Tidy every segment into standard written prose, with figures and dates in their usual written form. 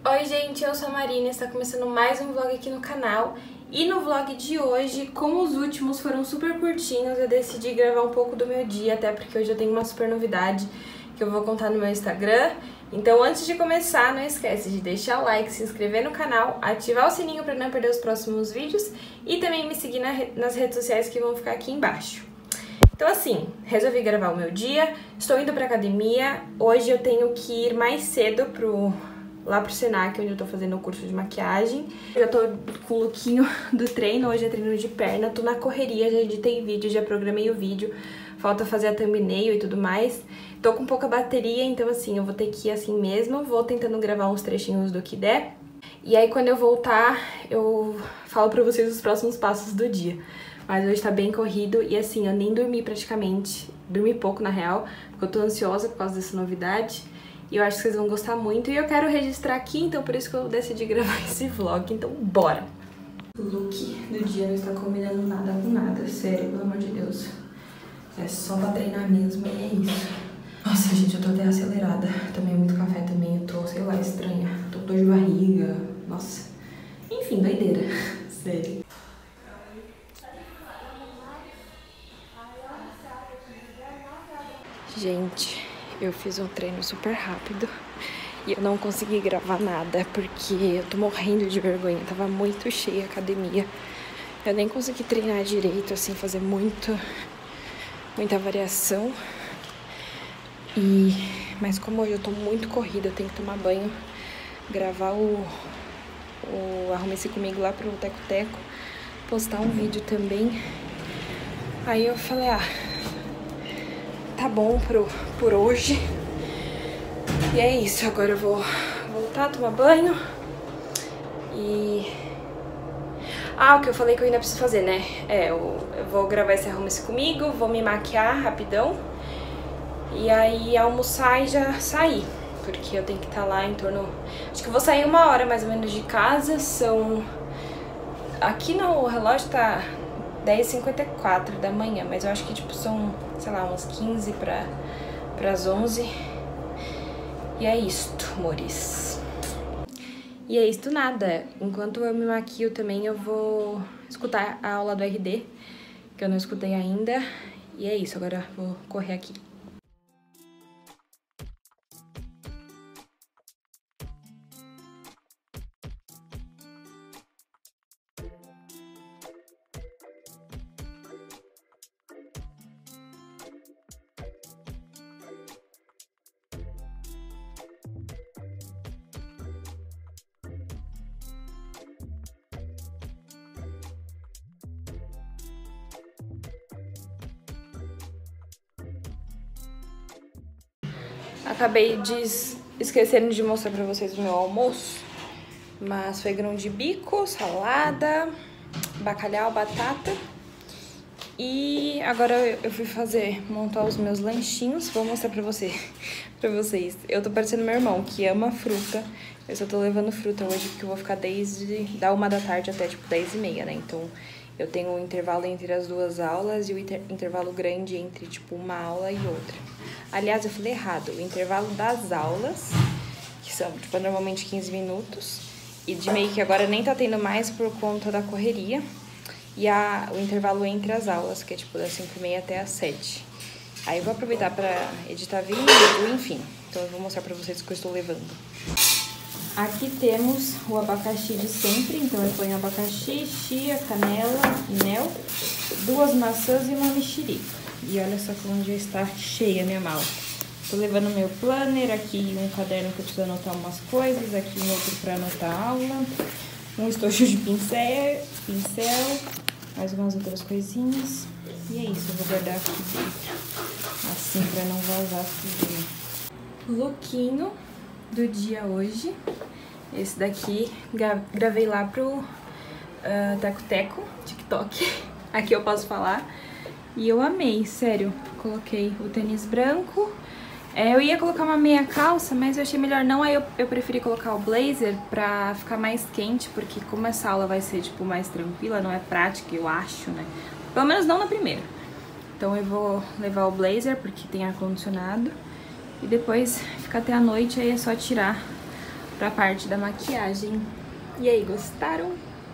Oi gente, eu sou a Marina e está começando mais um vlog aqui no canal. E no vlog de hoje, como os últimos foram super curtinhos, eu decidi gravar um pouco do meu dia, até porque hoje eu tenho uma super novidade que eu vou contar no meu Instagram. Então antes de começar, não esquece de deixar o like, se inscrever no canal, ativar o sininho para não perder os próximos vídeos e também me seguir nas redes sociais que vão ficar aqui embaixo. Então assim, resolvi gravar o meu dia, estou indo pra academia, hoje eu tenho que ir mais cedo lá pro Senac, onde eu tô fazendo o curso de maquiagem. Eu já tô com o lookinho do treino, hoje é treino de perna, tô na correria, já editei vídeo, já programei o vídeo, falta fazer a thumbnail e tudo mais. Tô com pouca bateria, então assim, eu vou ter que ir assim mesmo, vou tentando gravar uns trechinhos do que der. E aí quando eu voltar, eu falo pra vocês os próximos passos do dia. Mas hoje tá bem corrido e assim, eu nem dormi praticamente, dormi pouco na real, porque eu tô ansiosa por causa dessa novidade. E eu acho que vocês vão gostar muito e eu quero registrar aqui, então por isso que eu decidi gravar esse vlog, então bora! O look do dia não está combinando nada com nada, sério, pelo amor de Deus. É só pra treinar mesmo e é isso. Nossa, gente, eu tô até acelerada, tomei muito café também, eu tô, sei lá, estranha, tô com dor de barriga, nossa. Enfim, doideira, sério. Gente, eu fiz um treino super rápido e eu não consegui gravar nada porque eu tô morrendo de vergonha, tava muito cheia a academia. Eu nem consegui treinar direito, assim, fazer muita variação. Mas como hoje eu tô muito corrida, eu tenho que tomar banho, gravar o Arrume-se Comigo lá pro Teco Teco, postar um vídeo também. Aí eu falei, tá bom por hoje. E é isso, agora eu vou voltar, tomar banho. O que eu falei que eu ainda preciso fazer, né? Eu vou gravar esse Arrume-se Comigo, vou me maquiar rapidão. E aí almoçar e já sair. Porque eu tenho que estar lá em torno... Acho que eu vou sair 1h mais ou menos de casa, Aqui no relógio tá 10h54 da manhã, mas eu acho que tipo são, sei lá, uns 15 pras 11. E é isto, amores. E é isto nada. Enquanto eu me maquio também, eu vou escutar a aula do RD, que eu não escutei ainda. E é isso, agora eu vou correr aqui. Acabei esquecendo de mostrar pra vocês o meu almoço, mas foi grão de bico, salada, bacalhau, batata. E agora eu fui montar os meus lanchinhos, vou mostrar pra vocês. Eu tô parecendo meu irmão, que ama fruta. Eu só tô levando fruta hoje, porque eu vou ficar desde da 1 da tarde até tipo 10h30, né? Então eu tenho um intervalo entre as duas aulas e o intervalo grande entre tipo uma aula e outra. Aliás, eu falei errado, o intervalo das aulas, que são tipo normalmente 15 minutos, e de meio que agora nem tá tendo mais por conta da correria, e o intervalo entre as aulas, que é tipo das 5h30 até as 7. Aí eu vou aproveitar pra editar vídeo, enfim, então eu vou mostrar pra vocês o que eu estou levando. Aqui temos o abacaxi de sempre, então eu ponho abacaxi, chia, canela, mel, 2 maçãs e uma mexerica. E olha só como já está cheia a minha mala. Tô levando meu planner, aqui um caderno que eu preciso anotar umas coisas, aqui um outro pra anotar a aula, um estojo de pincel, mais umas outras coisinhas. E é isso, eu vou guardar aqui dentro, assim pra não vazar tudo. Lookinho do dia hoje. Esse daqui gravei lá pro Teco Teco, TikTok. Aqui eu posso falar. E eu amei, sério. Coloquei o tênis branco. Eu ia colocar uma meia calça, mas eu achei melhor não. Aí eu preferi colocar o blazer pra ficar mais quente, porque como essa aula vai ser tipo mais tranquila, não é prática, eu acho, né? Pelo menos não na primeira. Então eu vou levar o blazer, porque tem ar-condicionado. E depois fica até a noite, aí é só tirar pra parte da maquiagem. E aí, gostaram?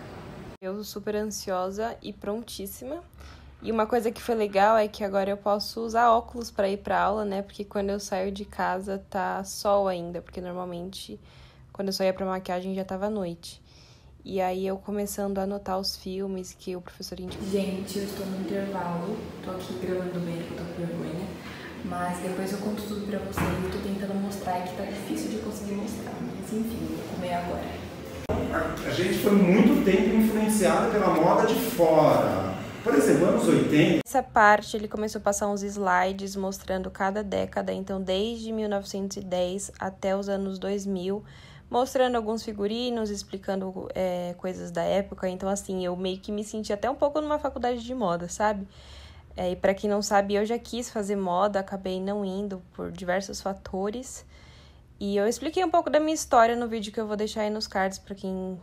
Eu super ansiosa e prontíssima. E uma coisa que foi legal é que agora eu posso usar óculos pra ir pra aula, né? Porque quando eu saio de casa tá sol ainda, porque normalmente quando eu só ia pra maquiagem já tava noite. E aí eu começando a anotar os filmes que o professor indicou. Gente, eu estou no intervalo, tô aqui gravando bem porque eu tô com vergonha, mas depois eu conto tudo pra vocês. Eu tô tentando mostrar que tá difícil de conseguir mostrar, mas enfim, vou comer agora. A gente foi muito tempo influenciado pela moda de fora. Por exemplo, anos 80. Nessa parte ele começou a passar uns slides mostrando cada década, então desde 1910 até os anos 2000, mostrando alguns figurinos, explicando coisas da época. Então, assim, eu meio que me senti até um pouco numa faculdade de moda, sabe? E pra quem não sabe, eu já quis fazer moda, acabei não indo por diversos fatores. E eu expliquei um pouco da minha história no vídeo que eu vou deixar aí nos cards pra quem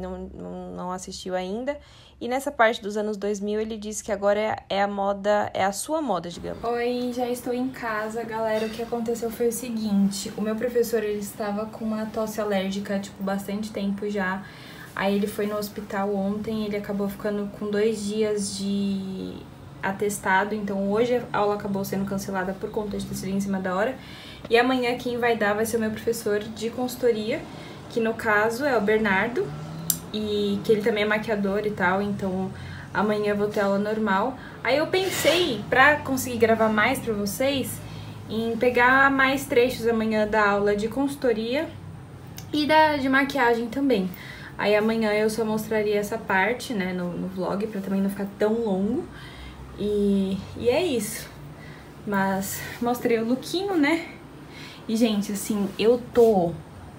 não assistiu ainda. E nessa parte dos anos 2000, ele disse que agora é a moda, é a sua moda, digamos. Oi, já estou em casa, galera. O que aconteceu foi o seguinte: o meu professor, ele estava com uma tosse alérgica, tipo, bastante tempo já. Aí ele foi no hospital ontem, ele acabou ficando com 2 dias de atestado. Então hoje a aula acabou sendo cancelada por conta de ter sido em cima da hora. E amanhã quem vai dar vai ser o meu professor de consultoria, que no caso é o Bernardo. E que ele também é maquiador e tal, então amanhã eu vou ter aula normal. Aí eu pensei, pra conseguir gravar mais pra vocês, em pegar mais trechos amanhã da aula de consultoria e de maquiagem também. Aí amanhã eu só mostraria essa parte, né, no vlog, pra também não ficar tão longo. E é isso. Mas mostrei o lookinho, né? E, gente, assim, eu tô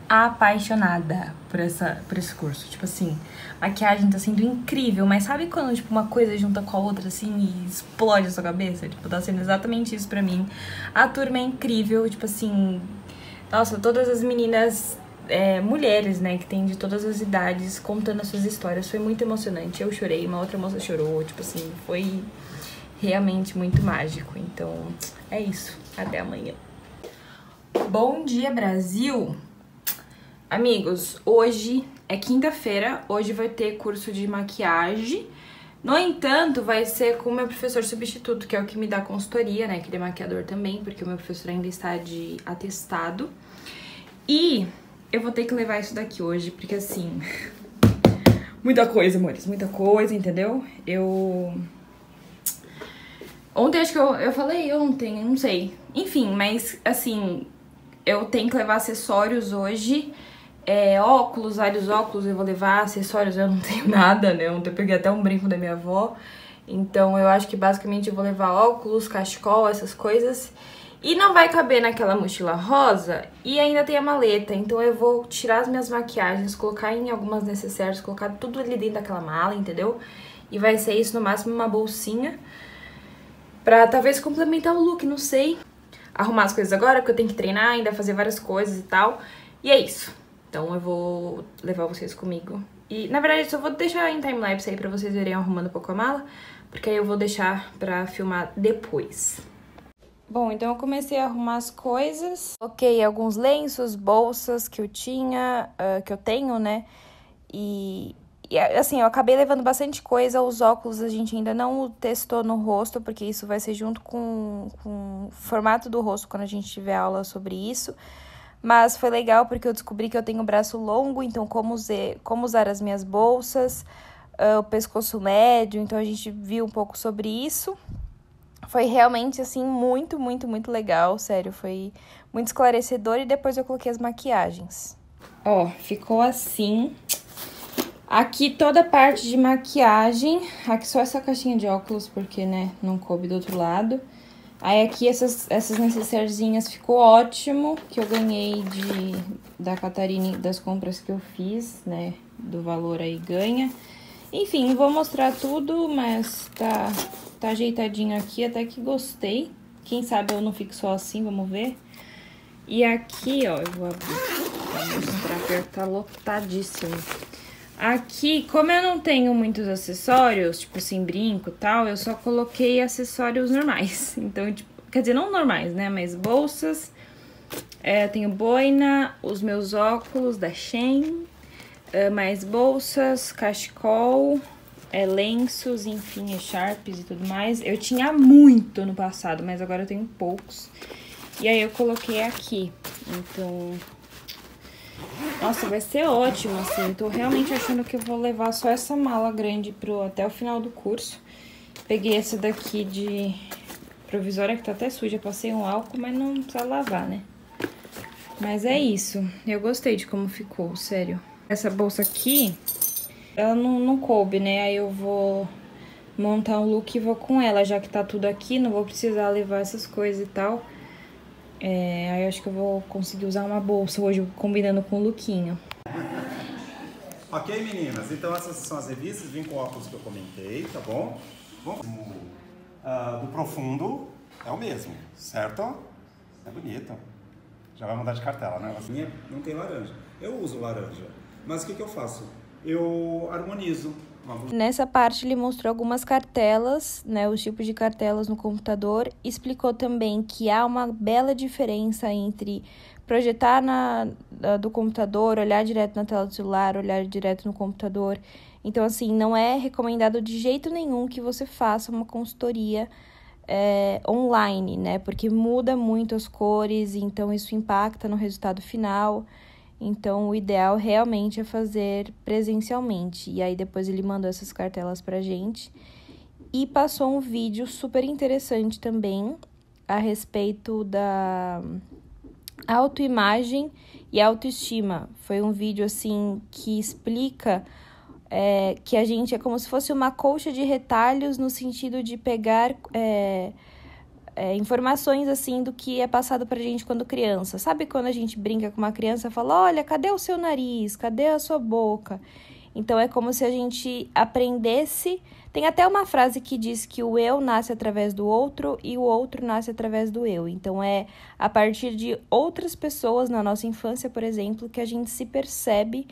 apaixonada por esse curso. Tipo assim, maquiagem tá sendo incrível, mas sabe quando, tipo, uma coisa junta com a outra, assim, e explode a sua cabeça? Tipo, tá sendo exatamente isso pra mim. A turma é incrível, tipo assim, nossa, todas as meninas, mulheres, né, que tem de todas as idades, contando as suas histórias. Foi muito emocionante. Eu chorei, uma outra moça chorou, tipo assim, foi realmente muito mágico. Então, é isso. Até amanhã. Bom dia, Brasil! Amigos, hoje é quinta-feira, hoje vai ter curso de maquiagem. No entanto, vai ser com o meu professor substituto, que é o que me dá consultoria, né? Que ele é maquiador também, porque o meu professor ainda está de atestado. E eu vou ter que levar isso daqui hoje, porque assim... muita coisa, amores, muita coisa, entendeu? Ontem, acho que eu falei ontem, não sei. Enfim, mas assim, eu tenho que levar acessórios hoje. Óculos, vários óculos eu vou levar, acessórios eu não tenho nada, né? Ontem eu peguei até um brinco da minha avó. Então eu acho que basicamente eu vou levar óculos, cachecol, essas coisas. E não vai caber naquela mochila rosa e ainda tem a maleta. Então eu vou tirar as minhas maquiagens, colocar em algumas necessárias, colocar tudo ali dentro daquela mala, entendeu? E vai ser isso, no máximo uma bolsinha. Pra talvez complementar o look, não sei. Arrumar as coisas agora, porque eu tenho que treinar, ainda fazer várias coisas e tal. E é isso. Então eu vou levar vocês comigo. E, na verdade, eu só vou deixar em timelapse aí pra vocês verem arrumando um pouco a mala. Porque aí eu vou deixar pra filmar depois. Bom, então eu comecei a arrumar as coisas. Coloquei alguns lenços, bolsas que eu tinha, que eu tenho, né? E assim, eu acabei levando bastante coisa. Os óculos a gente ainda não testou no rosto, porque isso vai ser junto com o formato do rosto quando a gente tiver aula sobre isso. Mas foi legal porque eu descobri que eu tenho o braço longo, então como usar as minhas bolsas, o pescoço médio, então a gente viu um pouco sobre isso. Foi realmente, assim, muito, muito, muito legal, sério, foi muito esclarecedor. E depois eu coloquei as maquiagens. Ó, ficou assim. Aqui toda a parte de maquiagem, aqui só essa caixinha de óculos, porque, né, não coube do outro lado. Aí aqui essas necessairezinhas ficou ótimo, que eu ganhei da Catarine, das compras que eu fiz, né, do valor aí ganha. Enfim, não vou mostrar tudo, mas tá ajeitadinho aqui, até que gostei. Quem sabe eu não fico só assim, vamos ver. E aqui, ó, eu vou abrir pra mostrar que tá lotadíssimo. Aqui, como eu não tenho muitos acessórios, tipo assim, brinco e tal, eu só coloquei acessórios normais. Então, tipo, quer dizer, não normais, né? Mas bolsas, Eu tenho boina, os meus óculos da Shein, mais bolsas, cachecol, lenços, enfim, sharps e tudo mais. Eu tinha muito no passado, mas agora eu tenho poucos. E aí eu coloquei aqui, então... Nossa, vai ser ótimo, assim. Tô realmente achando que eu vou levar só essa mala grande até o final do curso. Peguei essa daqui de provisória, que tá até suja. Passei um álcool, mas não precisa lavar, né? Mas é isso. Eu gostei de como ficou, sério. Essa bolsa aqui, ela não coube, né? Aí eu vou montar um look e vou com ela, já que tá tudo aqui. Não vou precisar levar essas coisas e tal. Aí eu acho que eu vou conseguir usar uma bolsa hoje, combinando com o lookinho. Ok, meninas? Então essas são as revistas, vem com óculos que eu comentei, tá bom? Do profundo é o mesmo, certo? É bonito. Já vai mudar de cartela, né? A minha não tem laranja. Eu uso laranja. Mas o que eu faço? Eu harmonizo. Nessa parte ele mostrou algumas cartelas, né, os tipos de cartelas no computador, explicou também que há uma bela diferença entre projetar do computador, olhar direto na tela do celular, olhar direto no computador. Então, assim, não é recomendado de jeito nenhum que você faça uma consultoria online, né, porque muda muito as cores, então isso impacta no resultado final. Então, o ideal realmente é fazer presencialmente. E aí, depois ele mandou essas cartelas pra gente. E passou um vídeo super interessante também a respeito da autoimagem e autoestima. Foi um vídeo, assim, que explica que a gente é como se fosse uma colcha de retalhos no sentido de pegar... informações, assim, do que é passado pra gente quando criança. Sabe quando a gente brinca com uma criança e fala, olha, cadê o seu nariz? Cadê a sua boca? Então, é como se a gente aprendesse... Tem até uma frase que diz que o eu nasce através do outro e o outro nasce através do eu. Então, é a partir de outras pessoas na nossa infância, por exemplo, que a gente se percebe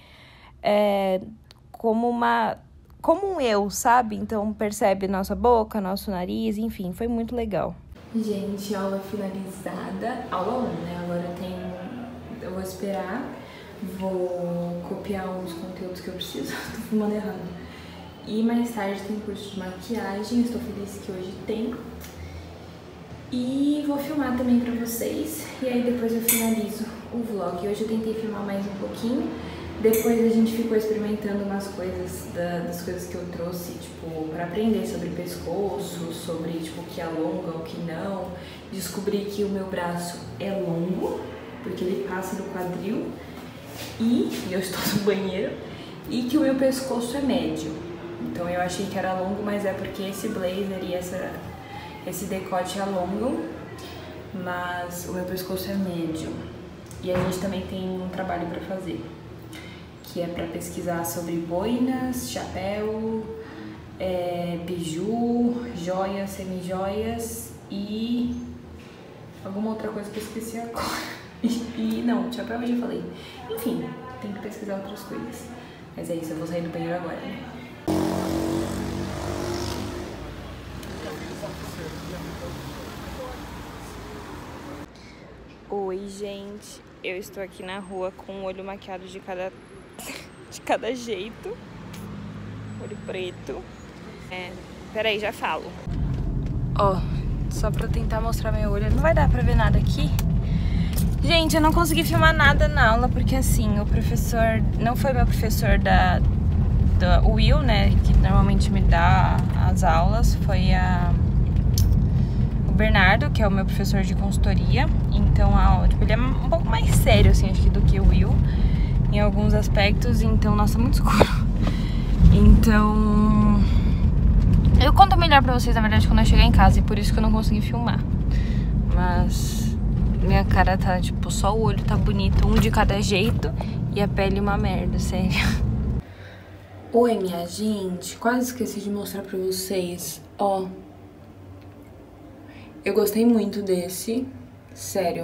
como um eu, sabe? Então, percebe nossa boca, nosso nariz, enfim, foi muito legal. Gente, aula finalizada. Aula 1, né? Agora eu vou esperar, vou copiar uns conteúdos que eu preciso. Tô filmando errado. E mais tarde tem curso de maquiagem, estou feliz que hoje tem. E vou filmar também pra vocês. E aí depois eu finalizo o vlog. Hoje eu tentei filmar mais um pouquinho. Depois a gente ficou experimentando umas coisas, das coisas que eu trouxe, tipo, pra aprender sobre pescoço, sobre, tipo, o que alonga, o que não. Descobri que o meu braço é longo, porque ele passa do quadril, e eu estou no banheiro, e que o meu pescoço é médio. Então eu achei que era longo, mas é porque esse blazer e esse decote alongam, mas o meu pescoço é médio. E a gente também tem um trabalho pra fazer, que é para pesquisar sobre boinas, chapéu, biju, joias, semi-joias e alguma outra coisa que eu esqueci agora. Não, chapéu eu já falei. Enfim, tem que pesquisar outras coisas. Mas é isso, eu vou sair do banheiro agora, né? Oi, gente. Eu estou aqui na rua com o olho maquiado de cada jeito. Olho preto. Peraí, já falo. Ó, só pra tentar mostrar meu olho. Não vai dar pra ver nada aqui. Gente, eu não consegui filmar nada na aula, porque assim, o professor... Não foi meu professor o Will, né, que normalmente me dá as aulas. Foi o Bernardo, que é o meu professor de consultoria. Então, tipo, ele é um pouco mais sério, assim, acho que do que o Will, em alguns aspectos. Então, nossa, muito escuro. Então, eu conto melhor pra vocês, na verdade, quando eu chegar em casa, e por isso que eu não consegui filmar. Mas minha cara tá, tipo, só o olho tá bonito, um de cada jeito, e a pele uma merda, sério. Oi, minha gente, quase esqueci de mostrar pra vocês, ó. Eu gostei muito desse, sério.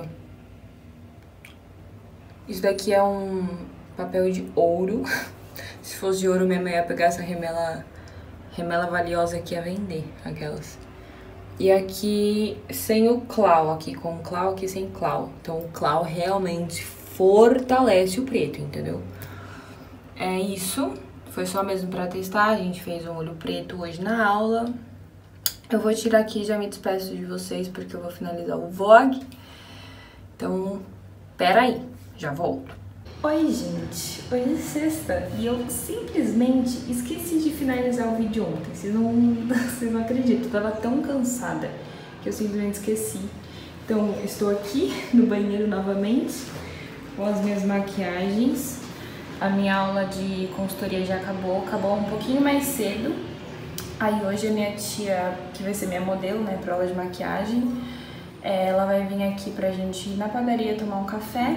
Isso daqui é um papel de ouro. Se fosse de ouro, minha mãe ia pegar essa remela valiosa aqui a vender, aquelas. E aqui sem o clau, aqui com o clau, aqui sem clau. Então o clau realmente fortalece o preto, entendeu? É isso. Foi só mesmo pra testar, a gente fez um olho preto hoje na aula. Eu vou tirar aqui e já me despeço de vocês, porque eu vou finalizar o vlog. Então, pera aí, já volto. Oi, gente. Hoje é sexta e eu simplesmente esqueci de finalizar o vídeo ontem. Vocês não acreditam, eu tava tão cansada que eu simplesmente esqueci. Então, estou aqui no banheiro novamente, com as minhas maquiagens. A minha aula de consultoria já acabou um pouquinho mais cedo. Aí hoje a minha tia, que vai ser minha modelo, né, pra aula de maquiagem, ela vai vir aqui pra gente ir na padaria tomar um café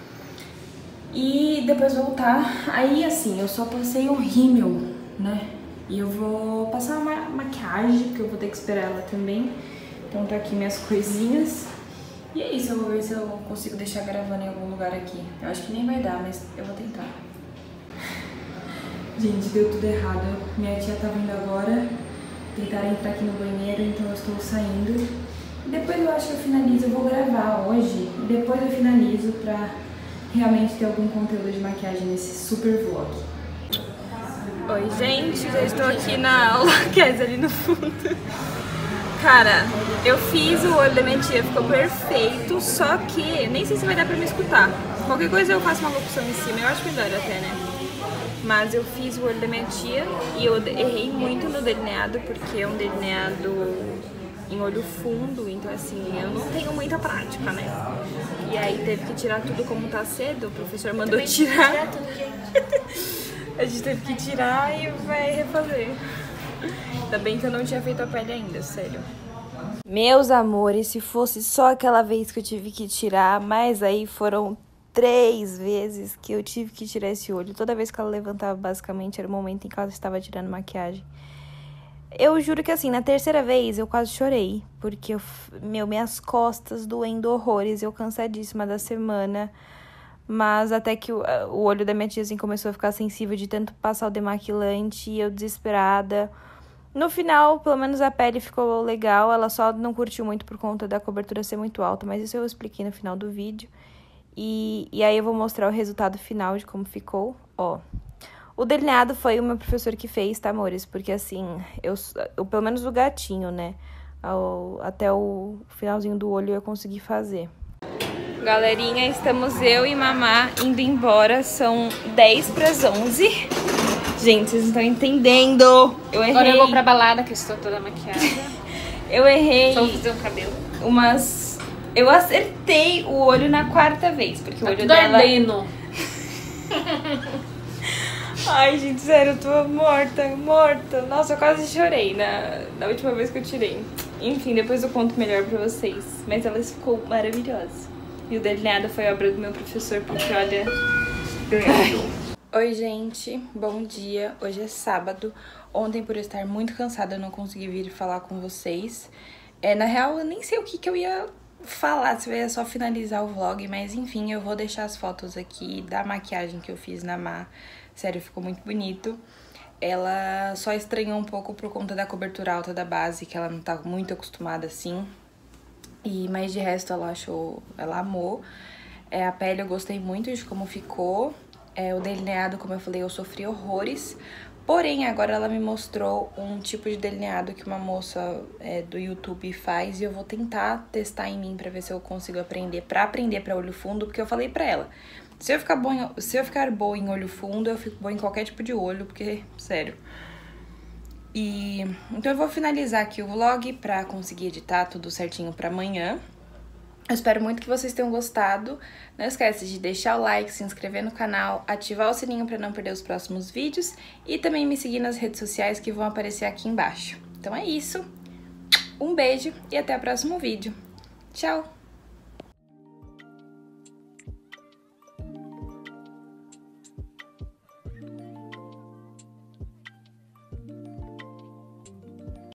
e depois voltar. Aí, assim, eu só passei um rímel, né, e eu vou passar uma maquiagem, porque eu vou ter que esperar ela também. Então tá aqui minhas coisinhas. E é isso, eu vou ver se eu consigo deixar gravando em algum lugar aqui. Eu acho que nem vai dar, mas eu vou tentar. Gente, deu tudo errado. Minha tia tá vindo agora. Tentaram entrar aqui no banheiro, então eu estou saindo. E depois eu acho que eu finalizo, eu vou gravar hoje. E depois eu finalizo pra realmente ter algum conteúdo de maquiagem nesse super vlog. Oi, gente, já estou aqui na aula, Kézia ali no fundo. Cara, eu fiz o olho da minha tia, ficou perfeito, só que nem sei se vai dar pra me escutar. Qualquer coisa eu faço uma locução em cima, eu acho melhor até, né? Mas eu fiz o olho da minha tia e eu errei muito no delineado, porque é um delineado em olho fundo, então assim, eu não tenho muita prática, né? E aí teve que tirar tudo como tá cedo, o professor mandou tirar. A gente teve que tirar e vai refazer. Ainda bem que eu não tinha feito a pele ainda, sério. Meus amores, se fosse só aquela vez que eu tive que tirar, mas aí foram 3 vezes que eu tive que tirar esse olho. Toda vez que ela levantava, basicamente, era o momento em que ela estava tirando maquiagem. Eu juro que assim, na terceira vez eu quase chorei, porque minhas costas doendo horrores, eu cansadíssima da semana. Mas até que o olho da minha tia assim, começou a ficar sensível de tanto passar o demaquilante e eu desesperada. No final, pelo menos a pele ficou legal, ela só não curtiu muito por conta da cobertura ser muito alta, mas isso eu expliquei no final do vídeo. E aí eu vou mostrar o resultado final de como ficou, ó. O delineado foi o meu professor que fez, tá, amores? Porque assim, eu pelo menos o gatinho, né, até o finalzinho do olho eu consegui fazer. Galerinha, estamos eu e Mamá indo embora, são 10 para as 11. Gente, vocês não estão entendendo. Eu errei. Agora eu vou pra balada, que eu estou toda maquiada. Eu errei. Só vou fazer o cabelo. Eu acertei o olho na 4ª vez, porque o olho tudo dela... ardendo. Ai, gente, sério, eu tô morta. Nossa, eu quase chorei na última vez que eu tirei. Enfim, depois eu conto melhor pra vocês. Mas ela ficou maravilhosa. E o delineado foi obra do meu professor, porque olha... Oi, gente, bom dia. Hoje é sábado. Ontem, por eu estar muito cansada, eu não consegui vir falar com vocês. Na real, eu nem sei o que eu ia falar, se eu ia só finalizar o vlog, mas enfim, eu vou deixar as fotos aqui da maquiagem que eu fiz na Má. Sério, ficou muito bonito. Ela só estranhou um pouco por conta da cobertura alta da base, que ela não tá muito acostumada assim. Mas de resto ela amou. A pele eu gostei muito de como ficou. O delineado, como eu falei, eu sofri horrores. Porém, agora ela me mostrou um tipo de delineado que uma moça do YouTube faz. E eu vou tentar testar em mim pra ver se eu consigo aprender pra olho fundo. Porque eu falei pra ela, se eu ficar boa em olho fundo, eu fico boa em qualquer tipo de olho. Porque, sério. Então eu vou finalizar aqui o vlog pra conseguir editar tudo certinho pra amanhã. Eu espero muito que vocês tenham gostado. Não esquece de deixar o like, se inscrever no canal, ativar o sininho para não perder os próximos vídeos e também me seguir nas redes sociais que vão aparecer aqui embaixo. Então é isso. Um beijo e até o próximo vídeo. Tchau!